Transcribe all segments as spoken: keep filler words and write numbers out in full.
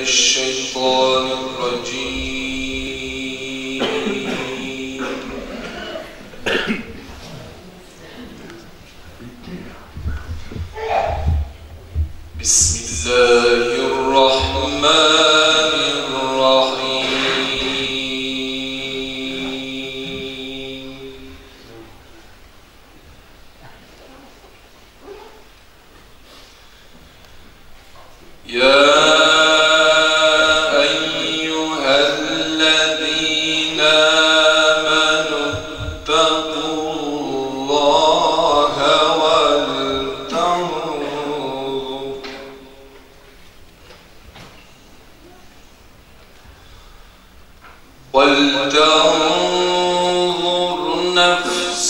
الشيطان الرجيم. بسم الله الرحمن الرحيم. يا ولتنظر نفس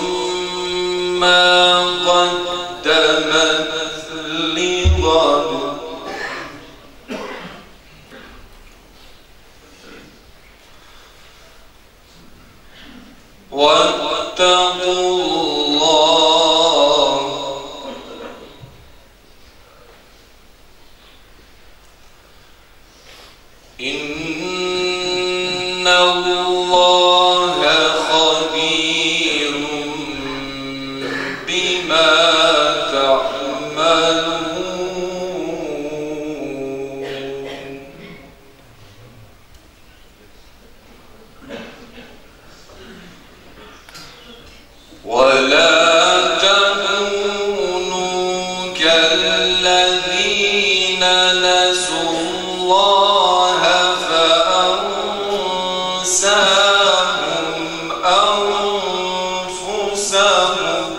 ما قدمت لغد واتقوا الله إن الله خبير بما تعملون. ولا تكونوا كالذين نسوا الله فأنساهم أنفسهم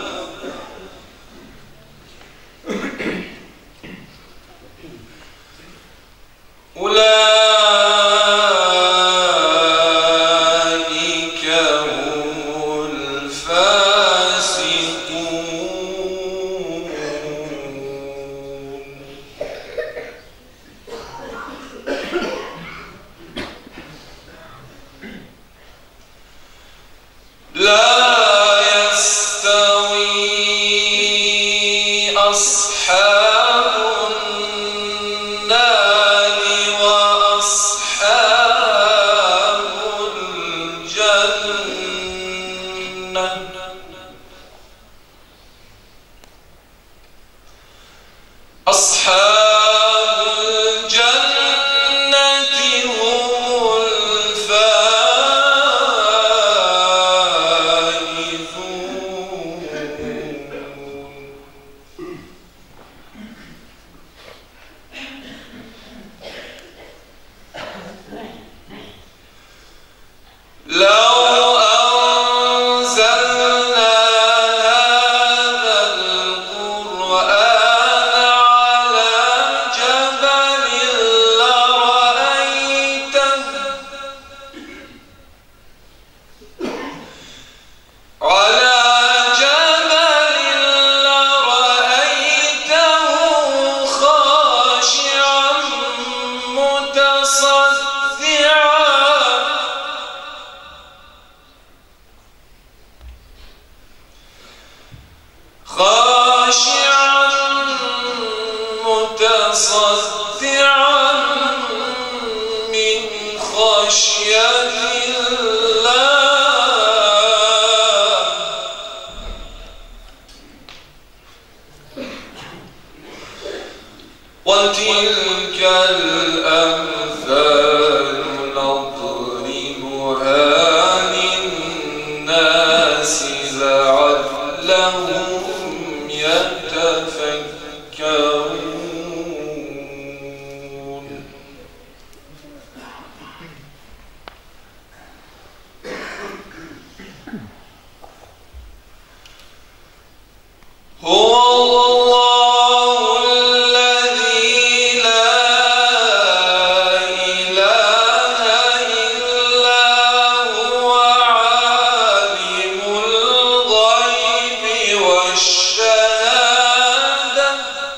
أولئك هم الفاسقون. لا يستوي أصحاب النار وأصحاب الجنة. أصحاب الجنة هم الفائزون. لو أنزلنا هذا القرآن على جبل لرأيته على جبل لرأيته خاشعا متصدعا خاشعا متصدعا من خشية الله. وتلك الأمثال نضربها للناس لعلهم يتفكرون. هو الله الذي لا إله إلا هو عالم الغيب والشهادة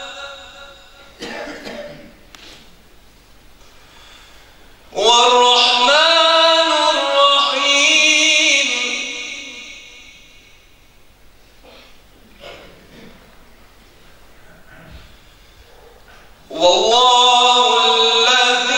والرحمن الرحيم. والله الذي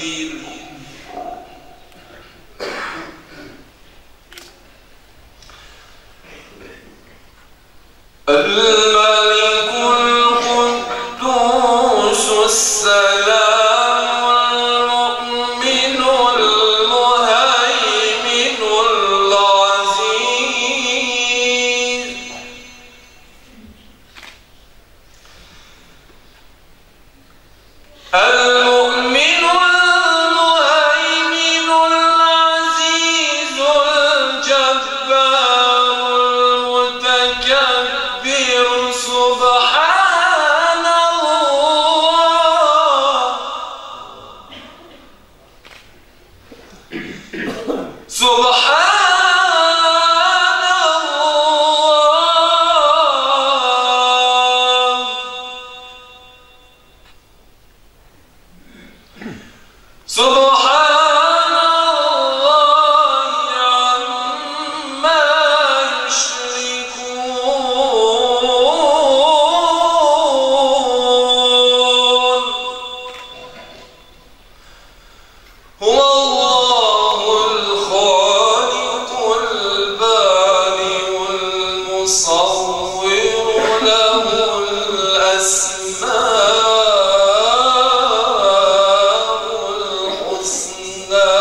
الملك القدوس السلام المؤمن المهيمن العزيز المؤمن المهيمن العزيز الجبار المتكبر سبحان الله سبحان الله سبحان الله عما يشركون هو الله الخالق البارئ المصور له الأسماء الحسنى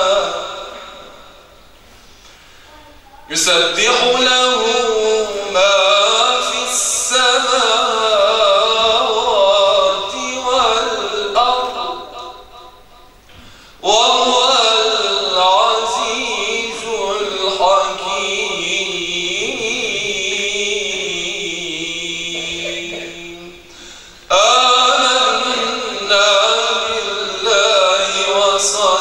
يسبح له ما في السماوات والأرض وهو العزيز الحكيم آمنا بالله وصدقنا